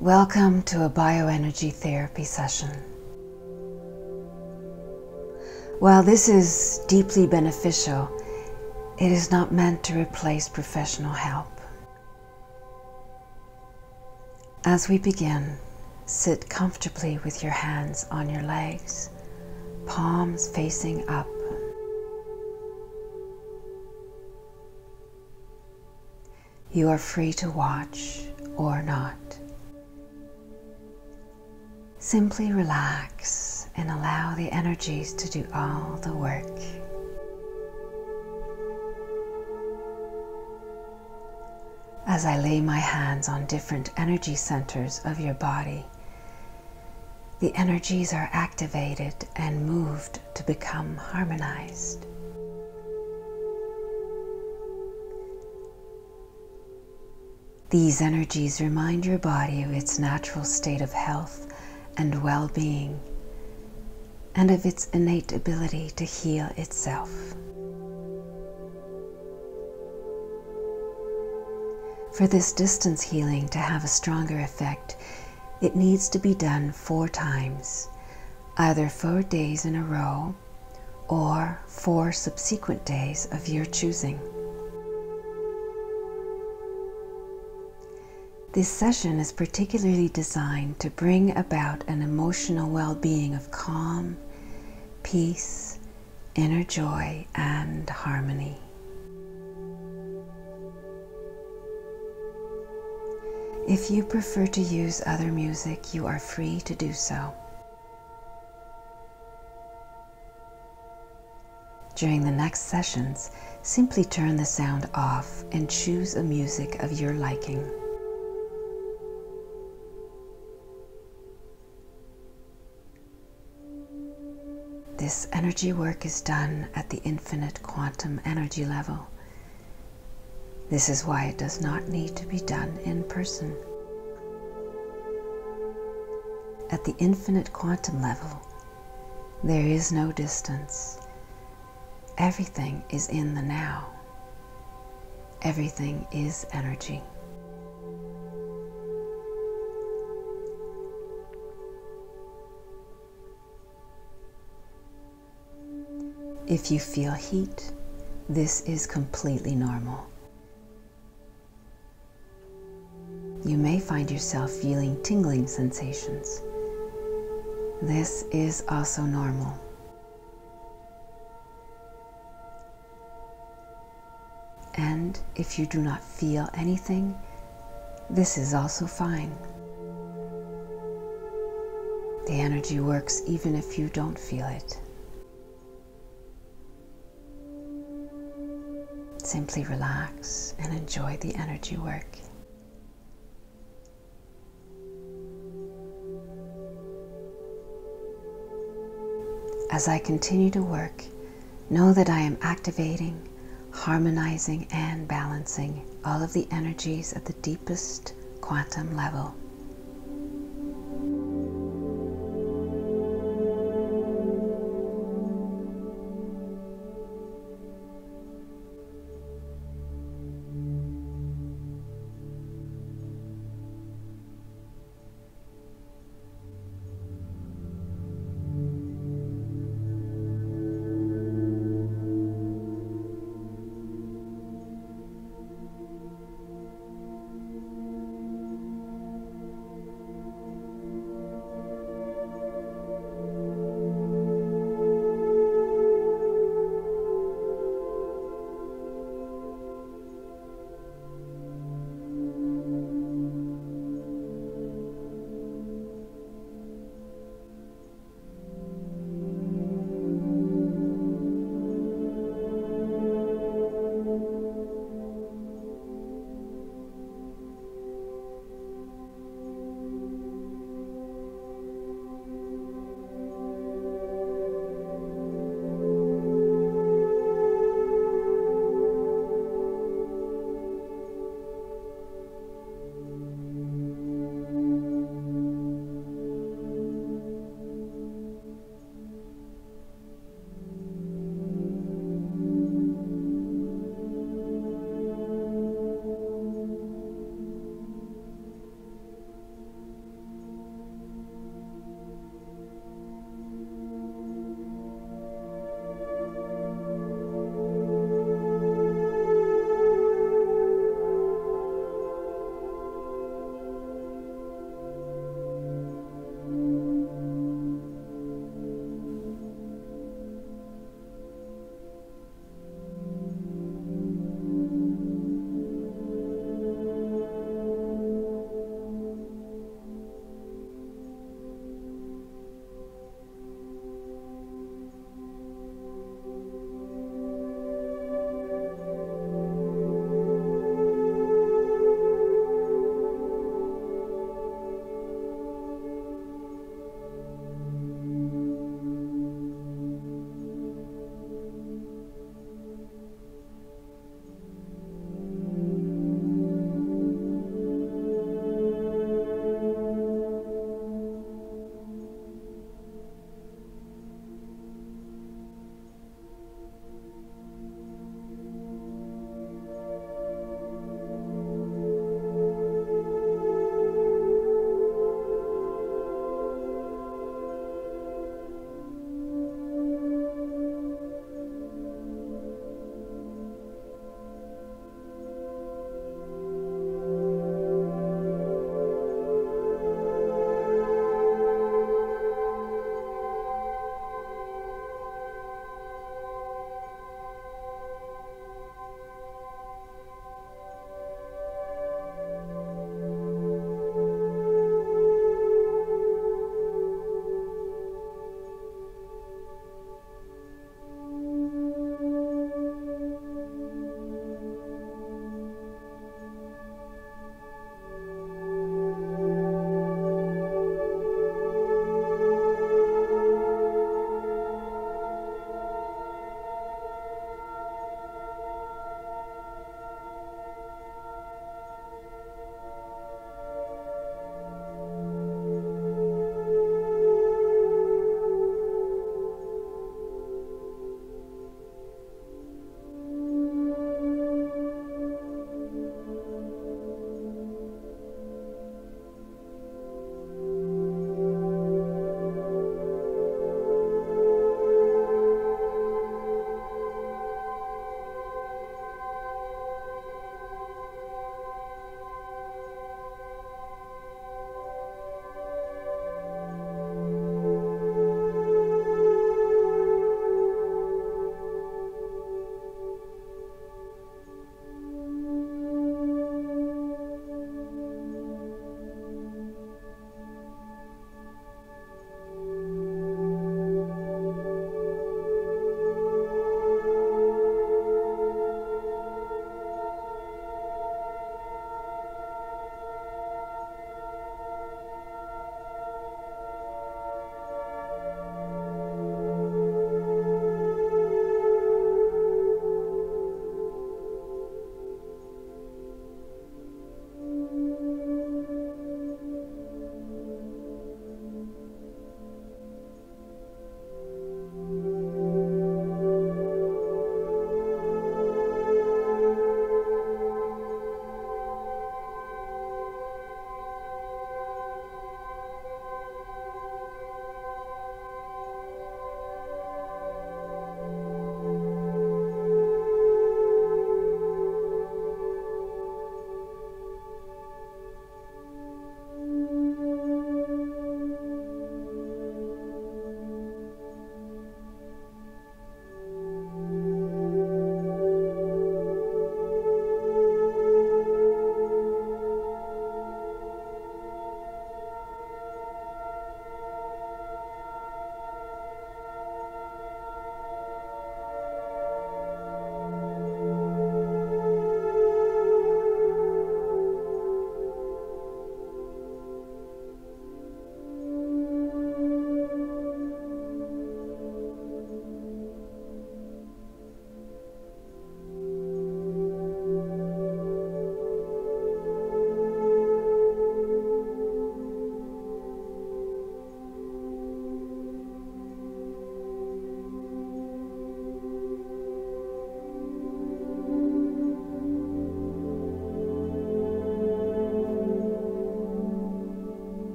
Welcome to a bioenergy therapy session. While this is deeply beneficial, it is not meant to replace professional help. As we begin, sit comfortably with your hands on your legs, palms facing up. You are free to watch or not. Simply relax and allow the energies to do all the work. As I lay my hands on different energy centers of your body, the energies are activated and moved to become harmonized. These energies remind your body of its natural state of health and well-being, and of its innate ability to heal itself. For this distance healing to have a stronger effect, it needs to be done 4 times, either 4 days in a row or 4 subsequent days of your choosing. This session is particularly designed to bring about an emotional well-being of calm, peace, inner joy, and harmony. If you prefer to use other music, you are free to do so. During the next sessions, simply turn the sound off and choose a music of your liking. This energy work is done at the infinite quantum energy level. This is why it does not need to be done in person. At the infinite quantum level, there is no distance. Everything is in the now. Everything is energy. If you feel heat, this is completely normal. You may find yourself feeling tingling sensations. This is also normal. And if you do not feel anything, this is also fine. The energy works even if you don't feel it. Simply relax and enjoy the energy work. As I continue to work, know that I am activating, harmonizing, and balancing all of the energies at the deepest quantum level.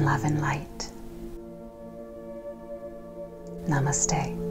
in love and light. Namaste.